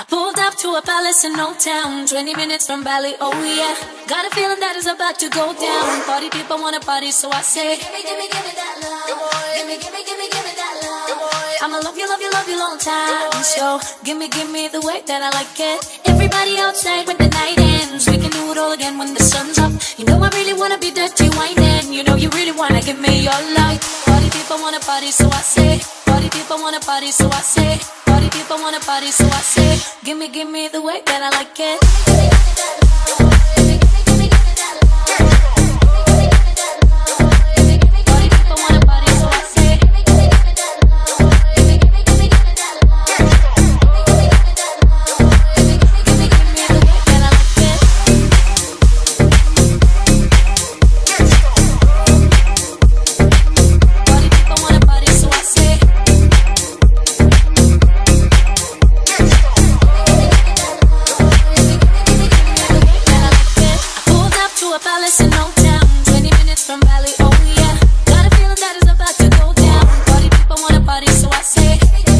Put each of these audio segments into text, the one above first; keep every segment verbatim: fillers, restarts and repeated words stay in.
Pulled up to a palace in Old Town, twenty minutes from Bali, oh yeah. Got a feeling that it's about to go down. Party people wanna party, so I say, gimme, gimme, gimme that love. Gimme, gimme, gimme, gimme that love. I'ma love you, love you, love you long time. So gimme, gimme the way that I like it. Everybody outside when the night ends. We can do it all again when the sun's up. You know I really wanna be dirty whining. You know you really wanna give me your life. Party people wanna party, so I say. Party people wanna party, so I say. Party people wanna party, so I say. Gimme, gimme the way that I like it. Party people wanna party, so I say. Gimme, gimme the way that I like it. Party people wanna party, so I say. Palace in Old Town, twenty minutes from Bali, oh yeah. Got a feeling that it's about to go down. Party people wanna party, so I say,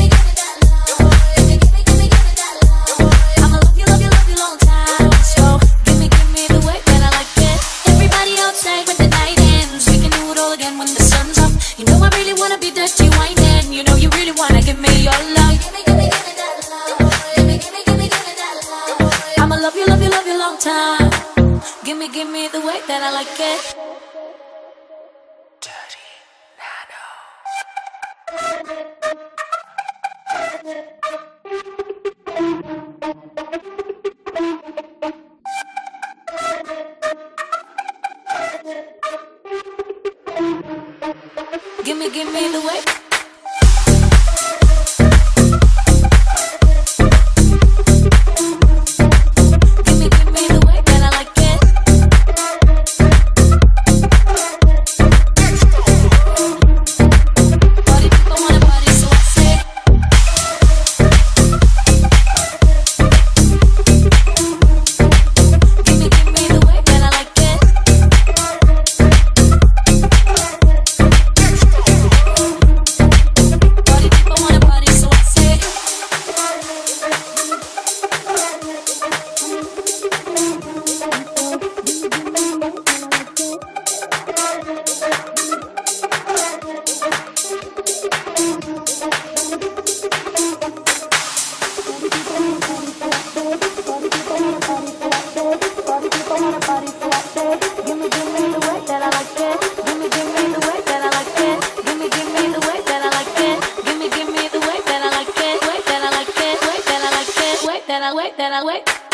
I'ma love you, love you, love you long time. So gimme, gimme the way that I like it. Everybody outside when the night ends. We can do it all again when the sun's up. You know I really wanna be dirty whining. You know you really wanna give me your love. I'ma love you, love you, love you long time. Gimme, gimme the way that I like it. Dirty Nano. Gimme, gimme the way. That I wait, that I wait.